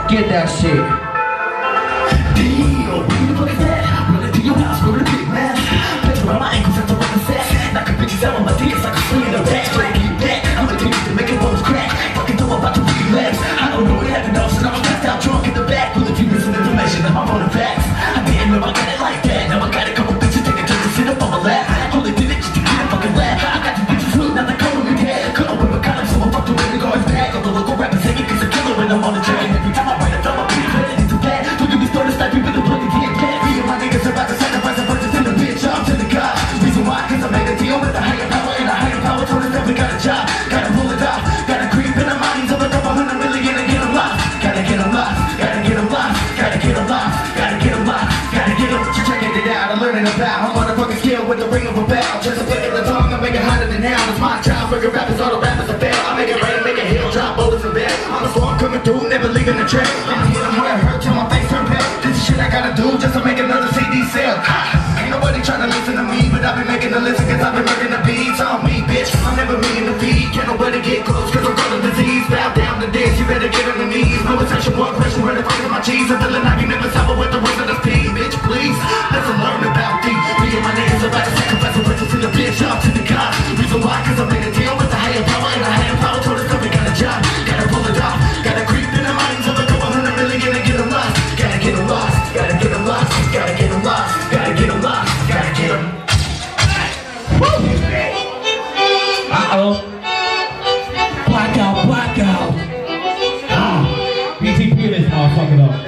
Get that shit. Deal, we the fuck is that? Running to your house, we're the big man. Picture around my ankles after running fast. Knocking bitches out on my dicks like a swing in a rack. Trying to get back, I'm addicted to making bones crack. Fucking know about to relapse. I don't know what happened, all of a sudden I'm passed out drunk in the back. Full of you missing information, I'm on the facts. I didn't know I got it like that. Now I got a couple bitches taking turns to sit up on my lap. Only did it just to get a fucking laugh. I got these bitches hooked, now they calling me dad. Couldn't open my condom, so I fucked away the guy's bag. All the local rappers saying it's a killer when I'm on the train. Every time I write a film, I'm pretty ready to bad. Don't get me started, sniping with the bloody get bad. Me and my niggas about to sacrifice a purchase in the bitch. I'm to the God. Reason why, cause I made a deal with a higher power, and a higher power told us that we got a job. Gotta pull it off, gotta creep in our minds of a couple $100 million and get them lost. Gotta get them lost, gotta get them lost, gotta get them lost, gotta get them lost, gotta get them. You're checking it out, I'm learning about. I'm on a fucking scale with the ring of a bell. Just a flick of the tongue, I make it hotter than hell. It's my job, freaking rappers, all the rappers are fail. I make it rain, make it hail, drop bullets in bed. I'm a storm coming through, never leaving the trail. I'ma hit them where it hurt till my face turn pale. This is shit I gotta do just to make another CD sale. Ain't nobody trying to listen to me, but I've been making the listen cause I've been making the beats on me, bitch. I'm never meaning to feed, can't nobody get close cause I'm calling disease. Bow down to this, you better get on your knees. No attention, one question, where the fuck is my cheese? I'm feeling like you never stop with the words of the speed, bitch, please. Let's learn about these. Me and my niggas about to sacrifice a purchase in the bitch, up to the God. Reason why, cause I made a deal with a higher power, and a higher power told us that we got a job. Gotta pull it off, gotta creep in the minds of a couple $100 million and get them lost. Gotta get them lost, gotta get them lost, gotta get them lost, gotta get them lost, gotta get them. Uh-oh. Blackout, blackout. BTP this motherfucker though.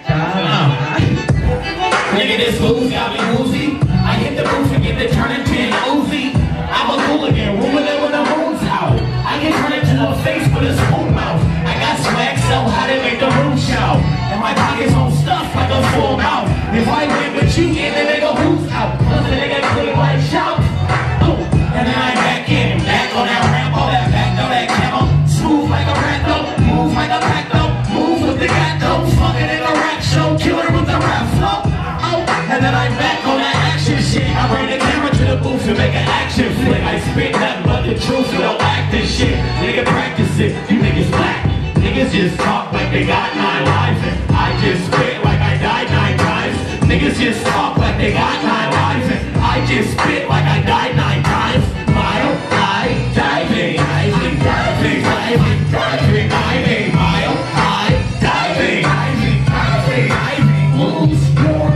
Nigga, this booze got me woozy. I hit the booth and get the turning pin Uzi. I'm a hooligan, rooming it when the moon's out. I can turn it to the face with a spoon mouth. I got swag so hot it make the room shout. And my pockets on stuff like a full mouth. If I win with you, then the nigga who's out. Plus the nigga clean like shout. Oh, and then I'm back in, back on that ramp, all that back, all that camo. Smooth like a rat though, move like a pack though. Move with the gat though, fucking in a rap show, killer with the rap flow. And then I'm back on that action shit. I bring the camera to the booth and make an action flick. I spit nothing but the truth, so don't act this shit. Nigga, practice it, you niggas black. Niggas just talk like they got 9 lives. And I just spit like I died 9 times. Niggas just talk like they got 9 lives. And I just spit like I died 9 times. Mile high diving, diving, diving, diving, diving, diving, mile high diving, diving, diving, diving, lose your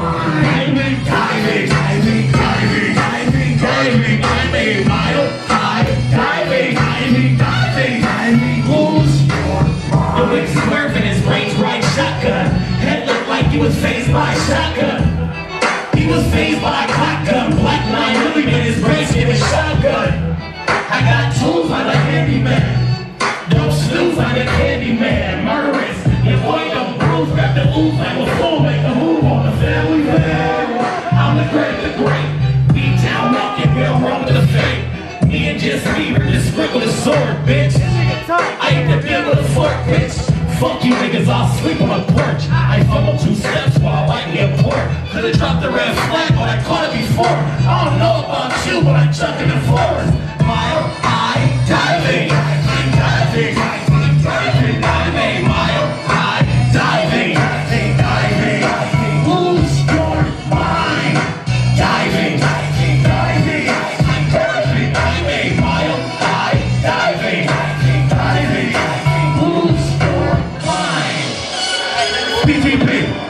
diving, diving, diving, diving, diving, diving, diving, mile high diving, diving, diving, diving, lose your mind. The wig swerving his range right shotgun. Head looked like he was phased by a shotgun. He was phased by a clock gun. Black 9 really in his brace in a shotgun. I got tools like a handyman. Don't snooze like a candy man. Murderous. Your boy don't bruise. Grab the ooze like a fool. Make a move on the family man. I'm the great. B-town walking, real wrong with the fake. Me and just Bieber just sprinkle the sword, bitch. I ain't the bill with a fork, bitch. Fuck you niggas, I'll sleep on a porch. I fumbled 2 steps while lighting a port. Could've dropped the red flag, but I caught it before. I don't know about you, but I'm chucking it forward. Mile high diving, diving, diving, diving, diving, diving, mile high diving, diving, diving, diving, lose your mind. Diving, diving, diving, diving, diving, diving, mile high diving, diving, diving, diving, lose your mind. BTP.